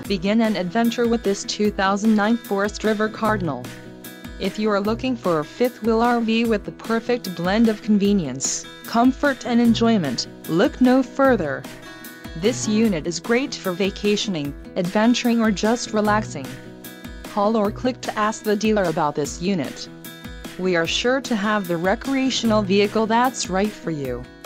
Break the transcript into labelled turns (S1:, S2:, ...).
S1: Begin an adventure with this 2009 Forest River Cardinal. If you are looking for a fifth-wheel RV with the perfect blend of convenience, comfort and enjoyment, look no further. This unit is great for vacationing, adventuring or just relaxing. Call or click to ask the dealer about this unit. We are sure to have the recreational vehicle that's right for you.